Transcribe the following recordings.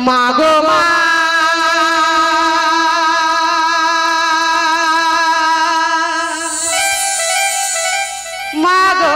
মাগো মা মাগো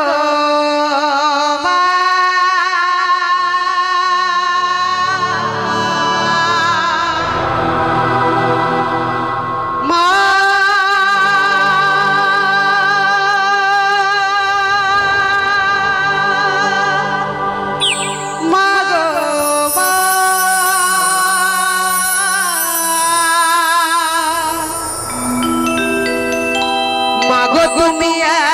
তুমি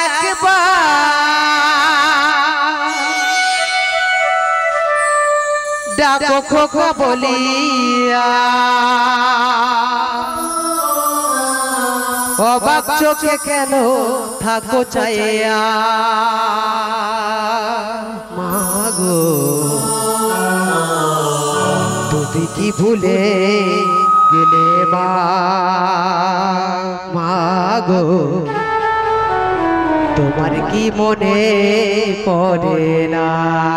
একবার ডাকো খোকা বলিয়া অবাক চোখে কেন থাকো চাইয়া মাগো তুমি কি ভুলে গেলে মাগো তোমার কি মনে পড়ে না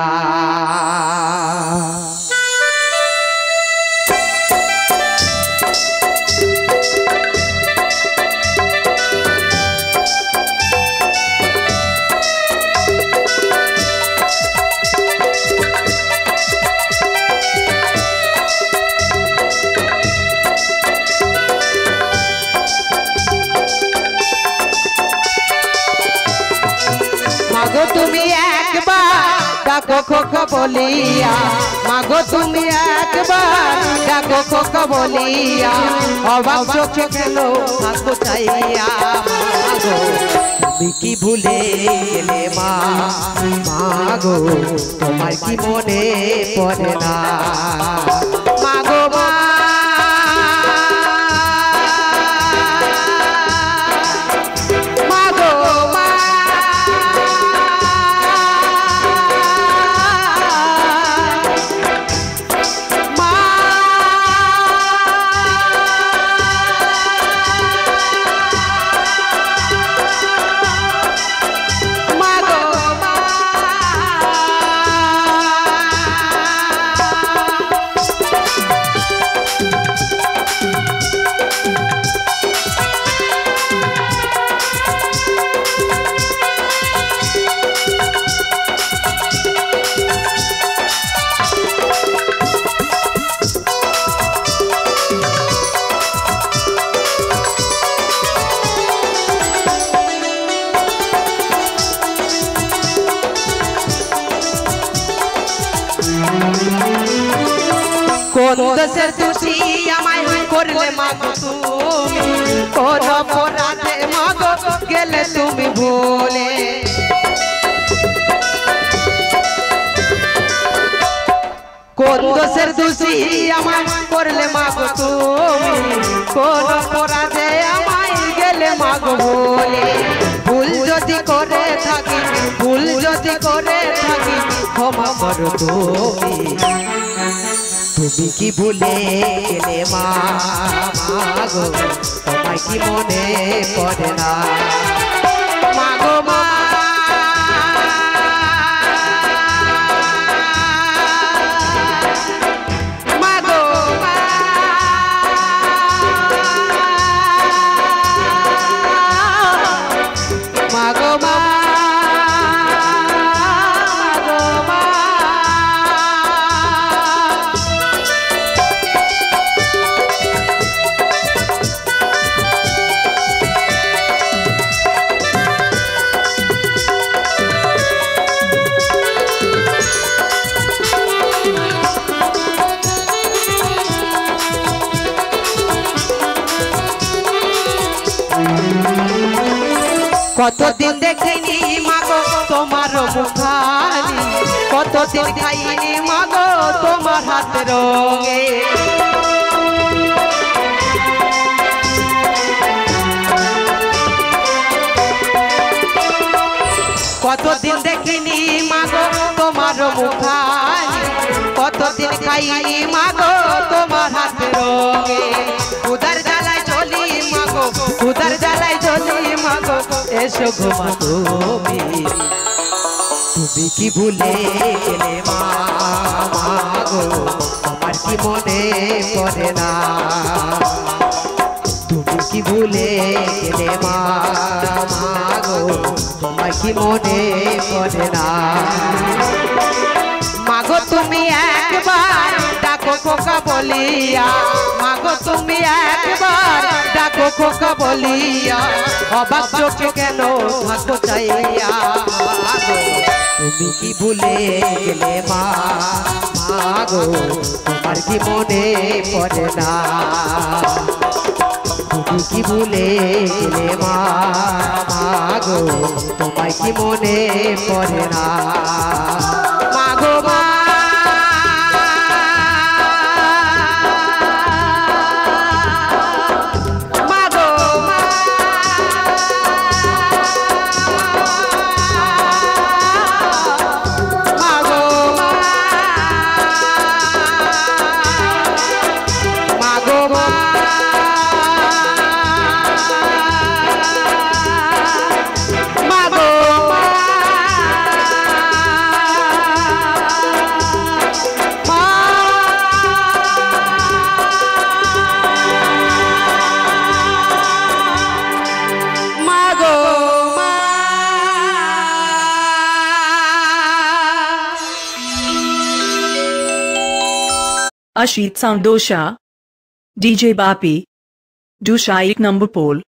মাগো তুমি একবার ডাকো খোকা বলিয়া মাগো তুমি একবার ডাকো খোকা বলিয়া অবাক চোখে কেন থাকো চাইয়া মাগো তুমি কি ভুলে গেলে মাগো তোমার কি মনে পড়ে না মাগো মা কোন দেশের তুষি আমায় করলে মাগো তুমি কোন অপরাধে মাগো গেলে তুমি ভুলে কোন দেশের তুষি আমায় করলে মাগো তুমি কোন অপরাধে আমায় গেলে মাগো ভুলে ভুল যদি করে থাকি ক্ষমা করো তুমি কি ভুলে গেলে মাগো তোমায় কি মনে পড়ে না মাগো মা কতদিন দেখিনি মাগো তোমার মুখানি কতদিন খাইনি মাগো তোমার হাত রঙে কতদিন দেখিনি মাগো তোমার মুখানি কতদিন খাইনি মাগো তোমার হাত রঙে উদার জ্বালায় চলি মাগো উদার জ্বালায় চলি মাগো এসো ঘুমা তুমি তুমি কি ভুলে গেলে মা গো আমার কি মনে পড়ে না তুমি কি ভুলে গেলে মা গো তোমার কি মনে পড়ে না মাগো তুমি একবার ডাকো খোকা বলিয়া মাগো তুমি একবার ডাকো খোকা বলিয়া অবাক চোখে কেন থাকো চাইয়া তুমি কি ভুলে গেলে মা গো তোমার কি মনে পড়ে না তুমি কি ভুলে গেলে মা গো তোমার কি মনে পড়ে না মাগো মা Ashit Sound Dosha DJ Bapi Dusha 1 number pole